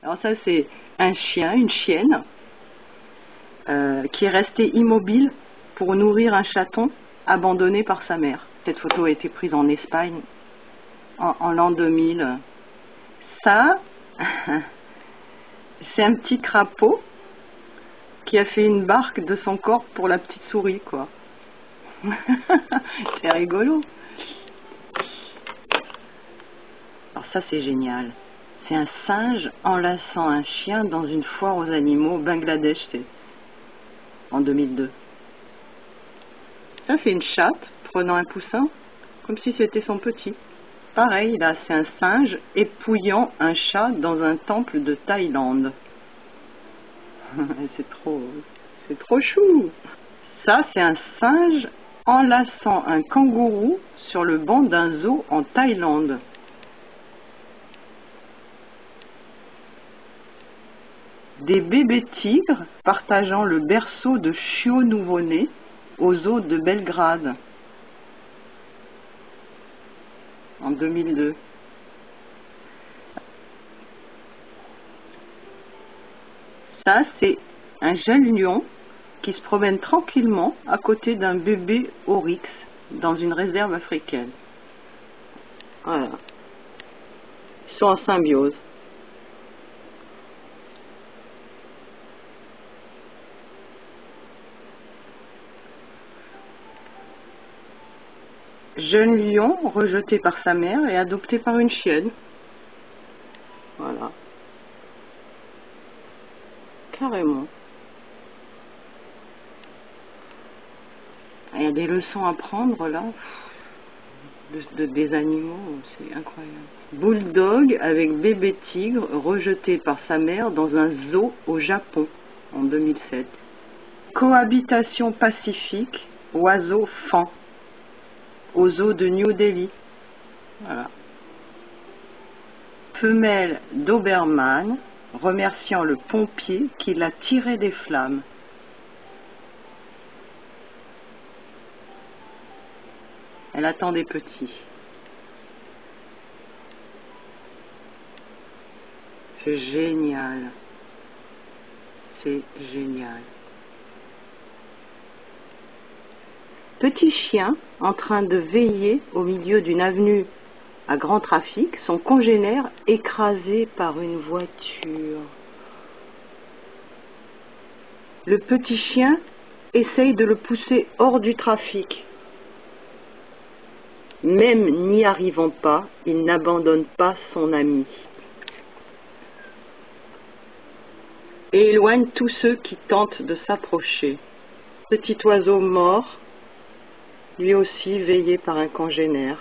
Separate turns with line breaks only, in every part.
Alors ça, c'est un chien, une chienne, qui est resté immobile pour nourrir un chaton abandonné par sa mère. Cette photo a été prise en Espagne en l'an 2000. Ça, c'est un petit crapaud qui a fait une barque de son corps pour la petite souris, quoi. C'est rigolo. Alors ça, c'est génial. C'est un singe enlaçant un chien dans une foire aux animaux au Bangladesh, en 2002. Ça, c'est une chatte prenant un poussin, comme si c'était son petit. Pareil, là, c'est un singe épouillant un chat dans un temple de Thaïlande. C'est trop chou. Ça, c'est un singe enlaçant un kangourou sur le banc d'un zoo en Thaïlande. Des bébés tigres partageant le berceau de chiots nouveau-nés au zoo de Belgrade en 2002. Ça, c'est un jeune lion qui se promène tranquillement à côté d'un bébé oryx dans une réserve africaine. Voilà. Ils sont en symbiose. Jeune lion rejeté par sa mère et adopté par une chienne. Voilà. Carrément. Il y a des leçons à prendre là, des animaux, c'est incroyable. Bulldog avec bébé tigre rejeté par sa mère dans un zoo au Japon en 2007. Cohabitation pacifique, oiseau fan au zoo de New Delhi. Voilà. Femelle Doberman remerciant le pompier qui l'a tiré des flammes. Elle attend des petits. C'est génial. C'est génial. Petit chien en train de veiller au milieu d'une avenue à grand trafic, son congénère écrasé par une voiture. Le petit chien essaye de le pousser hors du trafic. Même n'y arrivant pas, il n'abandonne pas son ami. Et éloigne tous ceux qui tentent de s'approcher. Petit oiseau mort, lui aussi veillé par un congénère.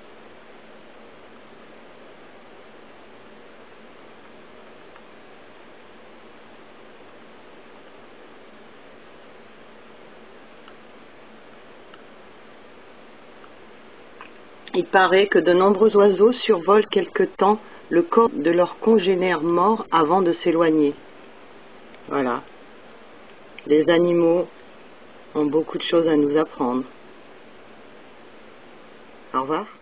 Il paraît que de nombreux oiseaux survolent quelque temps le corps de leurs congénères morts avant de s'éloigner. Voilà. Les animaux ont beaucoup de choses à nous apprendre. Au revoir.